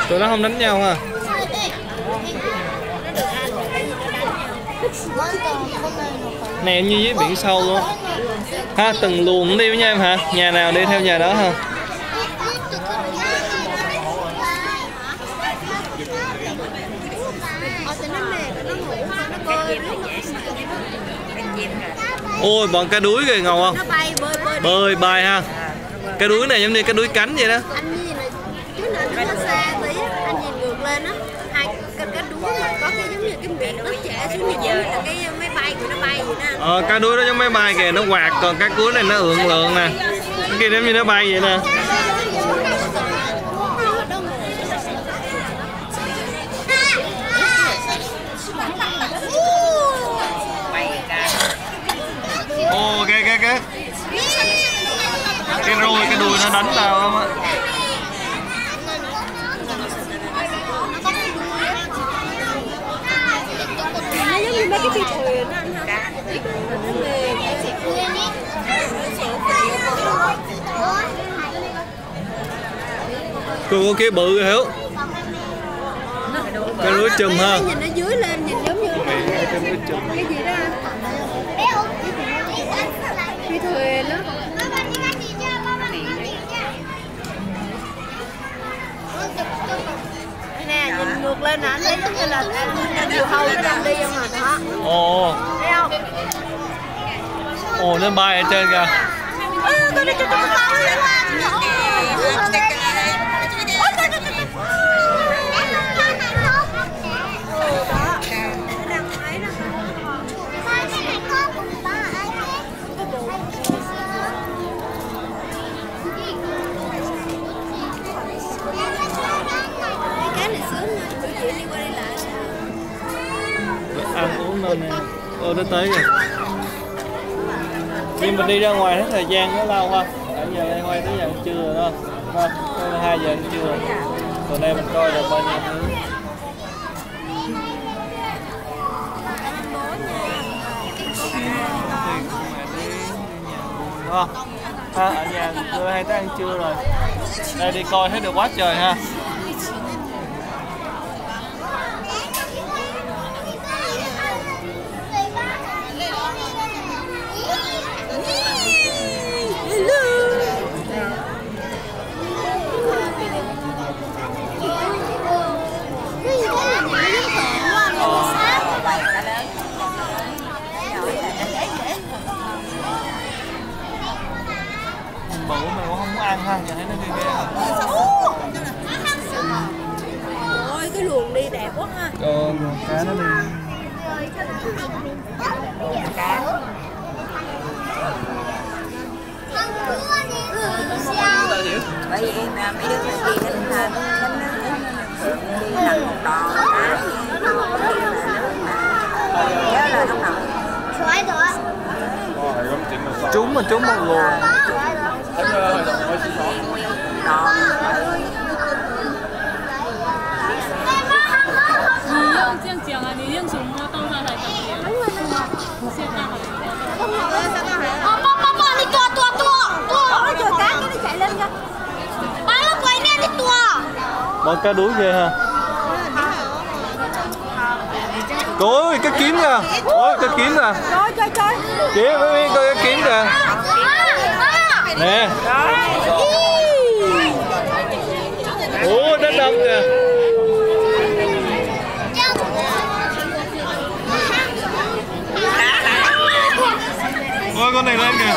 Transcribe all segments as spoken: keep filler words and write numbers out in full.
Tụi nó không đánh nhau ha. Nè như dưới biển sâu luôn ha, từng luồng đi với nhau em hả? Nhà nào đi theo nhà đó ha. Ôi bọn cá đuối kìa, ngầu không? Bơi bay ha. Cá đuối này giống như cá đuối cánh vậy đó. Ờ, cá đuối nó giống máy bay kìa, nó quạt, còn cá cuối này nó ượng lượn nè. Cái kia giống như nó bay vậy nè. Ồ, kìa kìa kìa. Cái roi, cái đuôi nó đánh tao lắm á. Nó giống như mấy cái phi thuyền á anh ha. Cô có kia bự hiểu. Cái đuôi chùm ha. Nhìn nó dưới lên nhìn giống như cái gì đó. Phi thuyền đó. Nè, nhìn ngược lên nè, anh thấy giống như là diều hâu nó đang đi không mà đó. Ồ. Thấy không? Ồ, nó bay ở trên kìa. Ừ, tôi đi cho tôi tao. Ăn uống lên nè. Ô, nó tới rồi. Nhưng mình đi ra ngoài hết thời gian nó lâu ha. Ở giờ đây ngoài tới giờ trưa rồi đó. Đây là hai giờ trưa rồi. Còn đây mình coi được bao nhiêu thứ. Đó. Ha, ở nhà trưa hay tới ăn trưa rồi. Đây đi coi thấy được quá trời ha. Bự mà cũng không muốn ăn ha, giờ thấy nó ghê ghê. Ôi cái luồng đi đẹp quá ha. Ờ, cá nó đi. Cá. Bởi vì mấy đứa mình đi đến đánh đi đánh một đòn cá nhớ là không nổi. Trúng mà trúng một luồng. 你要这样讲啊，你用手摸到它才可以。现在好。 Ờ, bò bò bò đi tua tua tua tua. Nó chờ cá nó chạy lên kìa. Ba nó quay nè đi tua. Bọn cá đuối ghê ha. Ôi cái kiếm kìa. Ôi cái kiếm kìa. Trời trời trời. Kìa mấy miếng coi cái kiếm kìa. Nè. Ủa nó đâm kìa. Ôi con này lên kìa.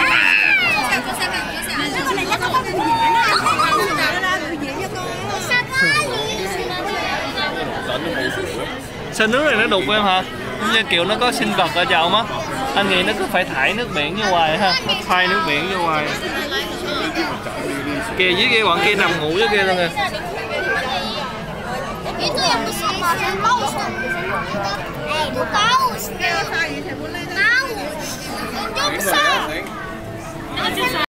Sao nước này nó đục em hả? Như kiểu nó có sinh vật ở trong á. Anh nghĩ nó cứ phải thải nước biển vô ngoài ha. Nó thay nước biển vô ngoài. Kìa dưới kia bọn kia nằm ngủ dưới kia luôn kìa. Ê,